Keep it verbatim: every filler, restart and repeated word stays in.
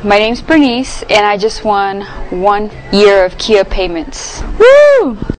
My name's Bernice, and I just won one year of Kia payments. Woo!